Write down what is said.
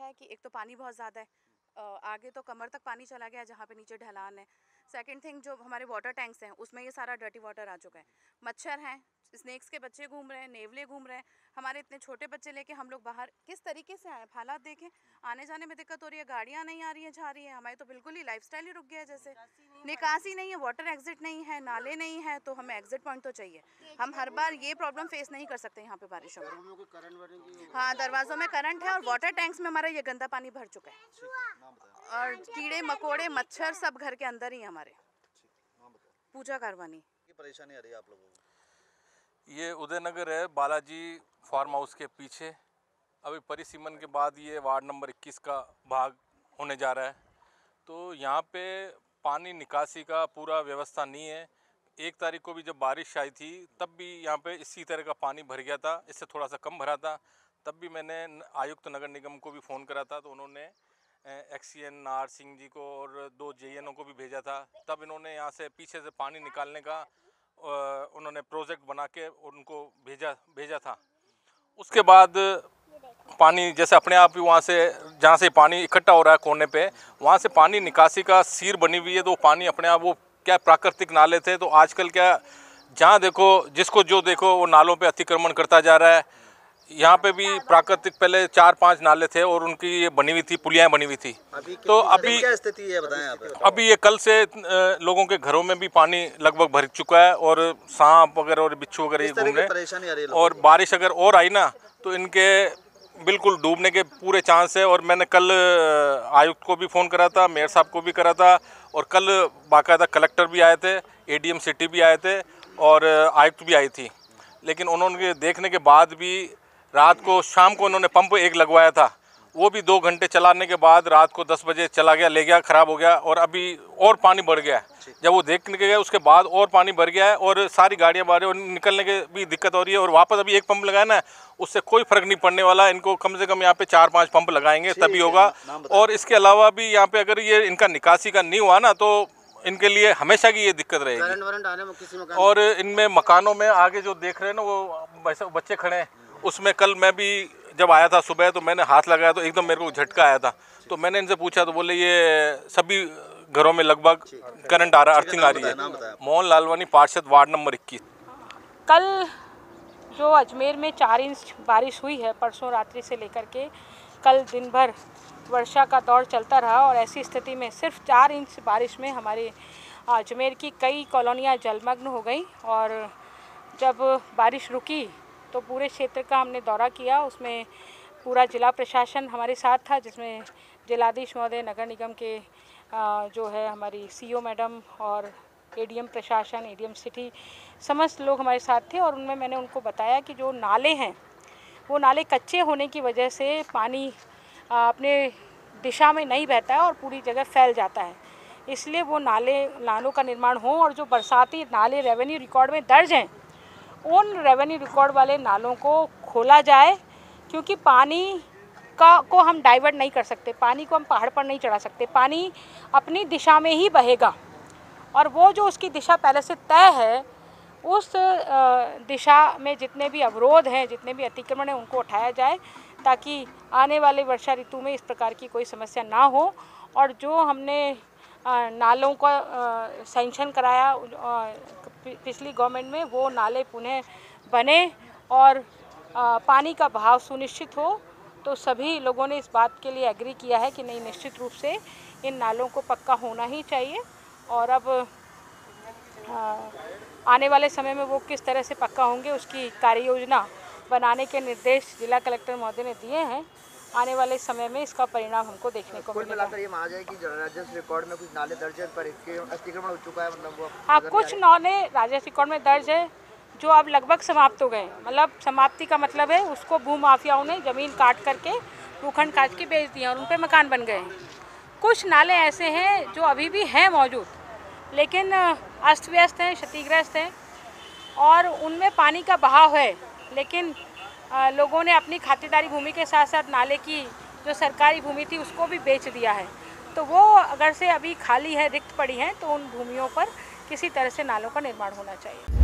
है कि एक तो पानी बहुत ज़्यादा है, आगे तो कमर तक पानी चला गया जहाँ पे नीचे ढलान है। सेकंड थिंग, जो हमारे वाटर टैंक्स हैं उसमें ये सारा डर्टी वाटर आ चुका है। मच्छर हैं, स्नेक्स के बच्चे घूम रहे हैं, नेवले घूम रहे हैं। हमारे इतने छोटे बच्चे लेके हम लोग बाहर किस तरीके से आए, हालात देखें। आने जाने में दिक्कत हो रही है, गाड़ियाँ नहीं आ रही हैं, जा रही है। हमारी तो बिल्कुल ही लाइफस्टाइल ही रुक गया है। जैसे निकासी नहीं है, वाटर एग्जिट नहीं है, नाले नहीं है, तो हमें एग्जिट पॉइंट तो चाहिए। हम हर बार ये प्रॉब्लम फेस नहीं कर सकते यहाँ पे बारिशों में। हाँ, दरवाजों में करंट है और वाटर टैंक्स में हमारा ये गंदा पानी भर चुका है और कीड़े मकोड़े मच्छर सब घर के अंदर ही हमारे। पूजा कारवानी परेशानी आ रही है आप लोगों को? ये उदयनगर है, बालाजी फार्म हाउस के पीछे। अभी परिसीमन के बाद ये वार्ड नंबर 21 का भाग होने जा रहा है। तो यहाँ पे पानी निकासी का पूरा व्यवस्था नहीं है। 1 तारीख को भी जब बारिश आई थी तब भी यहाँ पे इसी तरह का पानी भर गया था, इससे थोड़ा सा कम भरा था। तब भी मैंने आयुक्त नगर निगम को भी फ़ोन करा था, तो उन्होंने एक्सीएन नार सिंह जी को और 2 जेईएनओ को भी भेजा था। तब इन्होंने यहाँ से पीछे से पानी निकालने का उन्होंने प्रोजेक्ट बना के उनको भेजा था। उसके बाद पानी जैसे अपने आप ही वहाँ से, जहाँ से पानी इकट्ठा हो रहा है कोने पे, वहाँ से पानी निकासी का सीर बनी हुई है। तो पानी अपने आप, वो क्या प्राकृतिक नाले थे, तो आजकल क्या जहाँ देखो जिसको जो देखो वो नालों पे अतिक्रमण करता जा रहा है। यहाँ पे भी प्राकृतिक पहले 4-5 नाले थे और उनकी ये बनी हुई थी, पुलियाँ बनी हुई थी। तो अभी क्या स्थिति है बताएं आप? अभी ये कल से लोगों के घरों में भी पानी लगभग भर चुका है और सांप वगैरह और बिच्छू वगैरह घूम रहे हैं। और बारिश अगर और आई ना तो इनके बिल्कुल डूबने के पूरे चांस है। और मैंने कल आयुक्त को भी फ़ोन करा था, मेयर साहब को भी करा था, और कल बाकायदा कलेक्टर भी आए थे, एडीएम सिटी भी आए थे और आयुक्त भी आई थी। लेकिन उन्होंने देखने के बाद भी रात को, शाम को उन्होंने पंप एक लगवाया था, वो भी 2 घंटे चलाने के बाद रात को 10 बजे चला गया, ले गया, ख़राब हो गया। और अभी और पानी बढ़ गया है। जब वो देखने के गए उसके बाद और पानी भर गया है और सारी गाड़ियाँ बाहर और निकलने के भी दिक्कत हो रही है। और वापस अभी एक पंप लगाया ना, उससे कोई फ़र्क नहीं पड़ने वाला। इनको कम से कम यहाँ पे 4-5 पंप लगाएंगे तभी होगा। और इसके अलावा भी यहाँ पे अगर ये इनका निकासी का नहीं हुआ ना तो इनके लिए हमेशा की ये दिक्कत रहेगी। और इनमें मकानों में आगे जो देख रहे हैं ना, वो बच्चे खड़े हैं, उसमें कल मैं भी जब आया था सुबह तो मैंने हाथ लगाया तो एकदम मेरे को झटका आया था। तो मैंने इनसे पूछा तो बोले ये सभी घरों में लगभग करंट आ रहा है, अर्थिंग आ रही है। मोहन लालवानी, पार्षद, वार्ड नंबर 21। कल जो अजमेर में 4 इंच बारिश हुई है, परसों रात्रि से लेकर के कल दिन भर वर्षा का दौर चलता रहा। और ऐसी स्थिति में सिर्फ 4 इंच बारिश में हमारे अजमेर की कई कॉलोनियाँ जलमग्न हो गई। और जब बारिश रुकी तो पूरे क्षेत्र का हमने दौरा किया। उसमें पूरा जिला प्रशासन हमारे साथ था, जिसमें जिलाधीश महोदय, नगर निगम के जो है हमारी सीईओ मैडम और एडीएम प्रशासन, एडीएम सिटी, समस्त लोग हमारे साथ थे। और उनमें मैंने उनको बताया कि जो नाले हैं वो नाले कच्चे होने की वजह से पानी अपने दिशा में नहीं बहता है और पूरी जगह फैल जाता है। इसलिए वो नालों का निर्माण हो और जो बरसाती नाले रेवेन्यू रिकॉर्ड में दर्ज हैं उन रेवेन्यू रिकॉर्ड वाले नालों को खोला जाए, क्योंकि पानी को हम डाइवर्ट नहीं कर सकते, पानी को हम पहाड़ पर नहीं चढ़ा सकते। पानी अपनी दिशा में ही बहेगा और वो जो उसकी दिशा पहले से तय है, उस दिशा में जितने भी अवरोध हैं, जितने भी अतिक्रमण हैं, उनको उठाया जाए ताकि आने वाले वर्षा ऋतु में इस प्रकार की कोई समस्या ना हो। और जो हमने नालों का सैंक्शन कराया पिछली गवर्नमेंट में, वो नाले पुनः बने और पानी का बहाव सुनिश्चित हो। तो सभी लोगों ने इस बात के लिए एग्री किया है कि नहीं, निश्चित रूप से इन नालों को पक्का होना ही चाहिए। और अब आने वाले समय में वो किस तरह से पक्का होंगे उसकी कार्य योजना बनाने के निर्देश जिला कलेक्टर महोदय ने दिए हैं। आने वाले समय में इसका परिणाम हमको देखने को मिलेगा। ये माना जाए कि राजस्व रिकॉर्ड में कुछ नाले दर्ज है पर इसके अतिक्रमण हो चुका है, मतलब वो हाँ, कुछ नाले राजस्व रिकॉर्ड में दर्ज है जो अब लगभग समाप्त हो गए। मतलब समाप्ति का मतलब है उसको भूमाफियाओं ने ज़मीन काट करके, भूखंड काट के बेच दिया और उन पर मकान बन गए। कुछ नाले ऐसे हैं जो अभी भी हैं मौजूद, लेकिन अस्त व्यस्त हैं, क्षतिग्रस्त हैं और उनमें पानी का बहाव है। लेकिन लोगों ने अपनी खातिरदारी भूमि के साथ साथ नाले की जो सरकारी भूमि थी उसको भी बेच दिया है। तो वो अगर से अभी खाली है, रिक्त पड़ी हैं, तो उन भूमियों पर किसी तरह से नालों का निर्माण होना चाहिए।